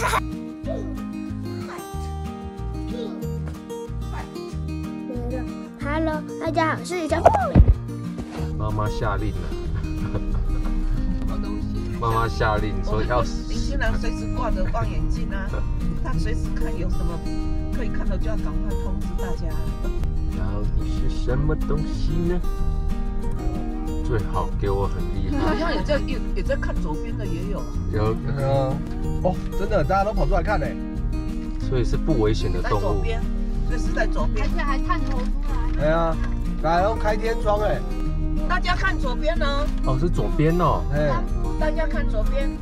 Hello， 大家好，我是小妈妈下令了。妈妈下令说要。 林新郎随时挂着望远镜啊，他随时看有什么可以看的，就要赶快通知大家。 到底是什么东西呢？最好给我很厉害。 好像也在看左边的也有。 有哦，真的，大家都跑出来看呢。 所以是不危险的在动物。 左边，这是在左边。 而且还探头出来。 哎呀，来哦，开天窗哎。 大家看左边呢。 哦，是左边哦。 哎， 大家看左边。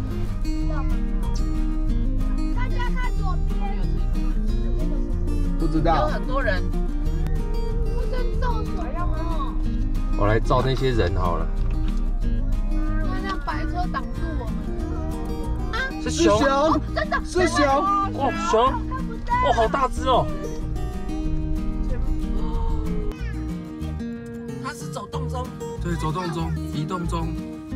大家看左边。 不知道。 有很多人。 我在照什么？ 我来照那些人好了。 那辆白车挡住我们。啊！ 是熊。 哦，真的是熊。 哇，熊！哇，好大只哦。 他是走动中。 对，走动中，移动中。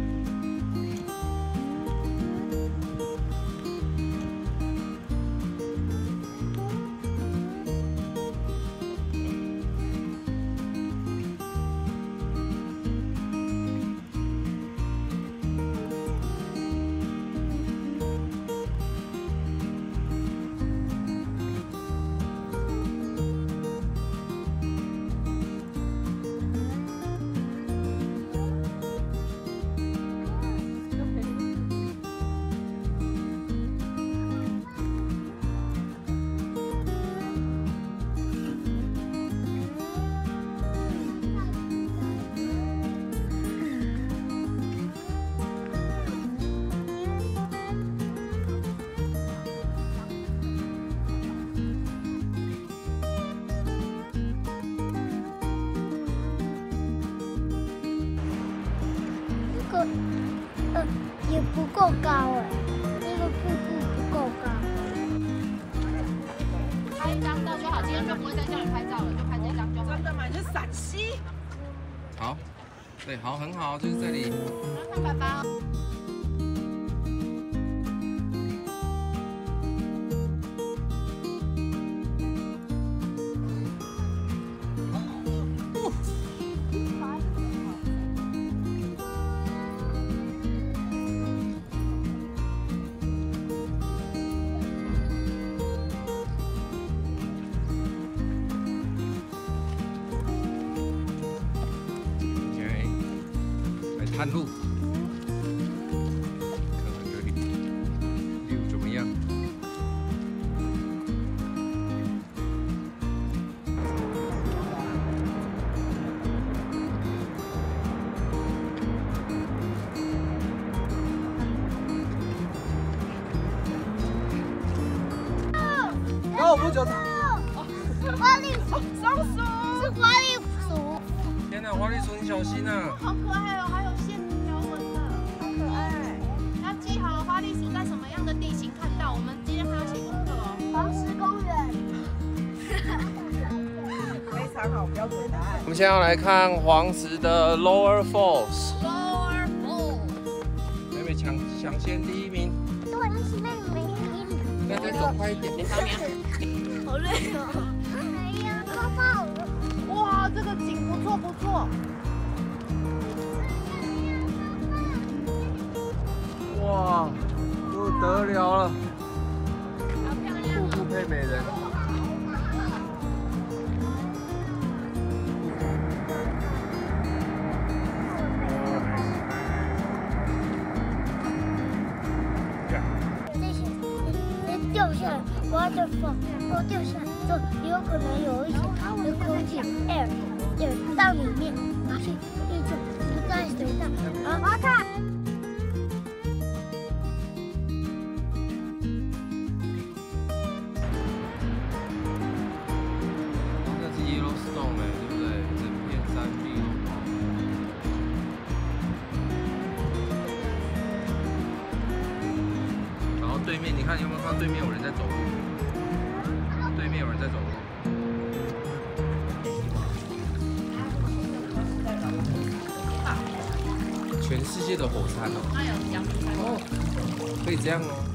也不够高哎，那个瀑布不够高。拍一张照就好，今天就不会再叫你拍照了，就拍这张就好。 真的吗？你是陕西。 好，对，好，很好，就是这里。 看爸爸。 探路，看看这里 view 怎么样？ 然后我不久。 花栗鼠，松鼠是花栗鼠。 天哪，花栗鼠你小心啊！ 好可爱哦，还有线条纹的，好可爱。要记好花栗鼠在什么样的地形看到，我们今天还要写功课哦。黄石公园。 非常好，标准答案。 我们现在要来看黄石的 Lower Falls。 Lower Falls。 妹妹抢先第一名。 对，是妹妹第一名。 再走快一点。 你上面。 好累哦。没有，泡泡。哇，这个景不错不错。 哇，不得了了！ 好漂亮瀑布配美人。 掉下来 ，waterfall， 如果掉下来之后，有可能有一些空气 air 到里面，然后就浮在水上，然后看。 这是 Yellowstone 哎，对不对？整片山壁都跑。然后对面，你看有没有看到对面有人在走路？对面有人在走路。全世界的火山哦。哦，可以这样哦。